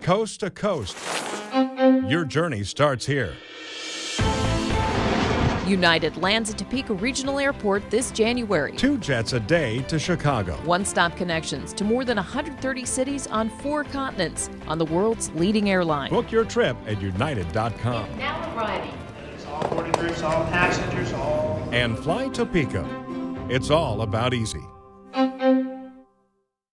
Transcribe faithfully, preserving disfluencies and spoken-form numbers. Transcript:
coast to coast. Your journey starts here. United lands at Topeka Regional Airport this January. Two jets a day to Chicago. One-stop connections to more than one hundred thirty cities on four continents on the world's leading airline. Book your trip at united dot com. Now arriving. It's all boarding groups, all passengers, all... And fly Topeka. It's all about easy.